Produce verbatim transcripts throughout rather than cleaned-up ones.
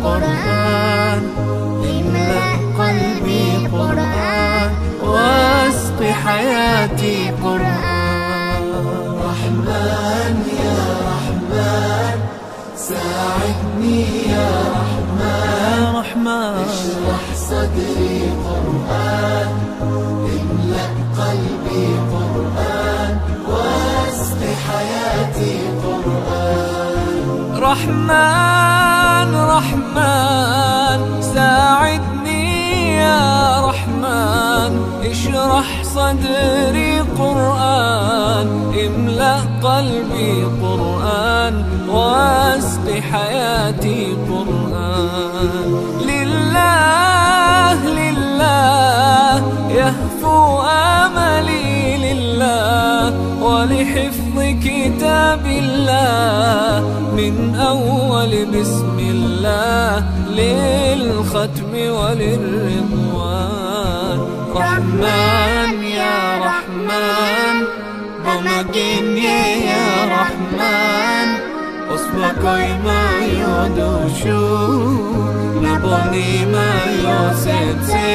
قرآن، املأ قلبي قرآن، واسق حياتي قرآن. رحمن يا رحمن ساعدني يا رحمن، رحمن اشرح صدري قرآن، املأ قلبي قرآن، واسق حياتي قرآن. رحمن رحمن ساعدني يا رحمن، اشرح صدري قرآن، املأ قلبي قرآن، واسق حياتي قرآن. لله لله يهفو آملي لله، ولحفظ كتاب الله من أول بسم الله للختم وللرضوان. رحمن يا رحمن بمجيني يا رحمن، أصبحي ما يدوشو نبني ما يوسيتي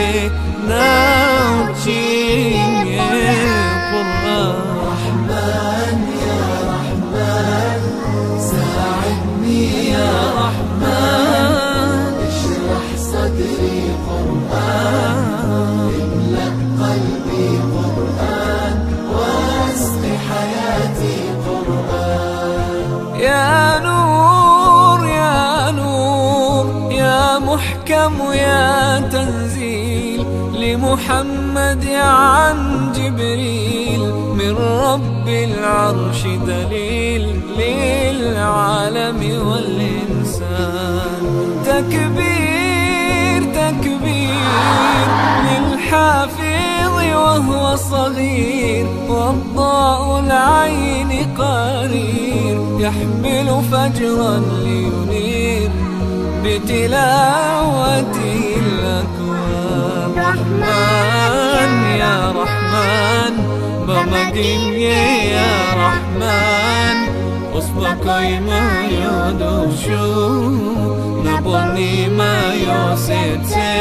ناوتشيني قرآن. رحمن يا رحمن ساعدني يا رحمن، اشرح صدري قرآن، املأ قلبي قرآن، واسق حياتي قرآن. يا نور يا نور يا محكم يا تنزيل لمحمد عن جبريل، من رب العرش دليل للعالم والإنسان. تكبير تكبير للحافظ وهو صغير، والضاء العين قرير، يحمل فجرا لينير بتلاوته الأكوان. رحمن يا رحمن بمجيني يا رحمن، أصبحي ما يدوشو نبني ما يوسيتي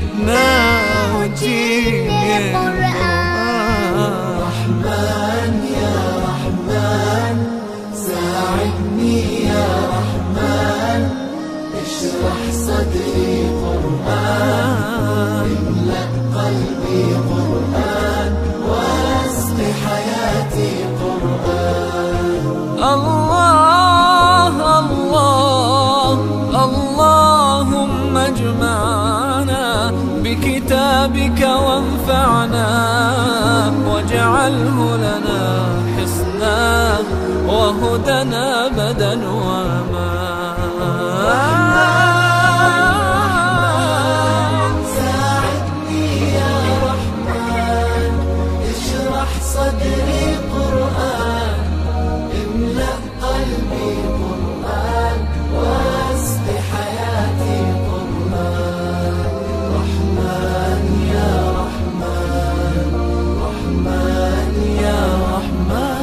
ناوتشيني قرآن. رحمن يا رحمن ساعدني يا رحمن، اشرح صدري قرآن، املأ قلبي قرآن، واسق حياتي قرآن. الله الله اللهم اجمعنا بكتابك وانفعنا، واجعله لنا حصنا وهدنا أبدا وأمان. ساعدني يا رحمن اشرح صدري قرآن، املأ قلبي قرآن، واسق حياتي قرآن. رحمن يا رحمن رحمن يا رحمن.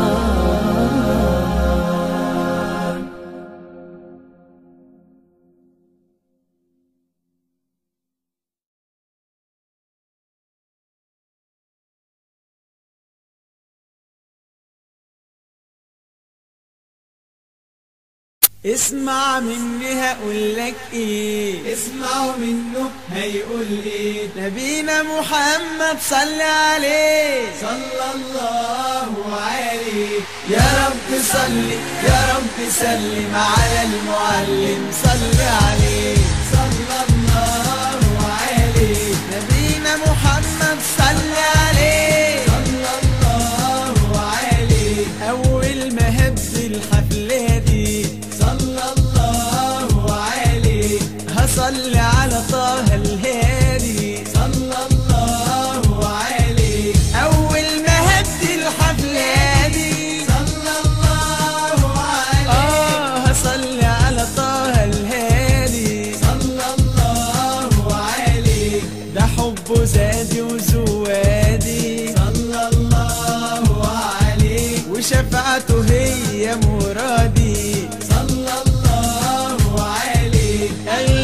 اسمع مني هقولك ايه، اسمعوا منه هيقول ايه. نبينا محمد صلي عليه، صلى الله عليه. يا رب صلي يا رب سلم على المعلم صلي عليه، صلى الله عليه. نبينا محمد صلي عليه، صلى الله عليه. أول ما هبز الحفلة دي صلى الله عليه. هصلي على طه الهادي صلى الله عليه. أول ما هبز الحفلة دي صلى الله عليه. آه هصلي على طه الهادي صلى الله عليه. ده حبه زادي وزوادي صلى الله عليه. وشفاعته هي مرادي صلى الله عليه.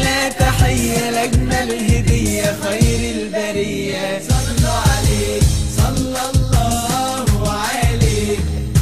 البرية صلوا عليه صلى الله عليه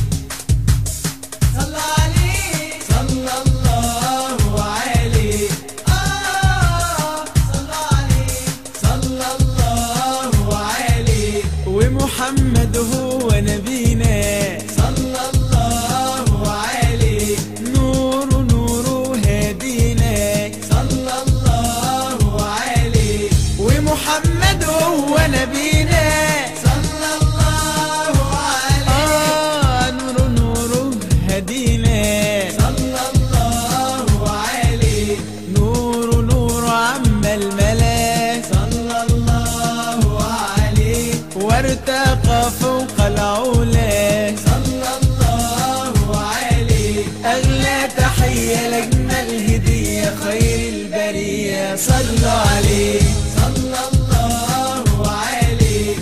صلى عليه صلى الله عليه آه صلى عليه صلى الله عليه ومحمد هو نبينا صلى الله عليه نور نور هدينا صلى الله عليه ومحمد هو نبينا صلى الله عليه آه نور نور هدينا صلى الله عليه نور نور عم الملا صلى الله عليه وارتقى فوق العلا صلى الله عليه أغلى تحية لأجمل هدية خير البرية صلوا عليه صلى الله عليه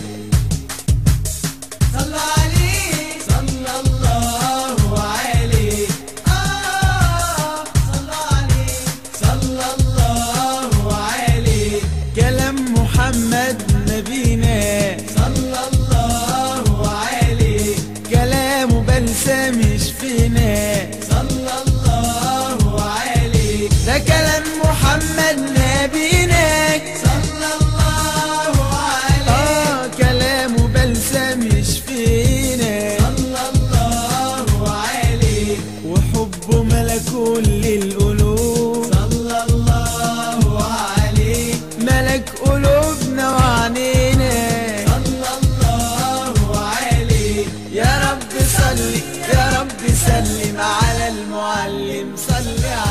صلى عليه صلى الله عليه آه صلى عليه صلى الله عليه كلام محمد نبينا صلى الله عليه كلامه بلسم يشفينا صلى الله عليه ده كلام محمد نبينا صلى الله عليه آه كلامه بلسم يشفينا صلى الله عليه وحبه ملك كل القلوب صلى الله عليه ملك قلوبنا وعنينا صلى الله عليه يا رب صلي يا رب سلم على المعلم صلي عليه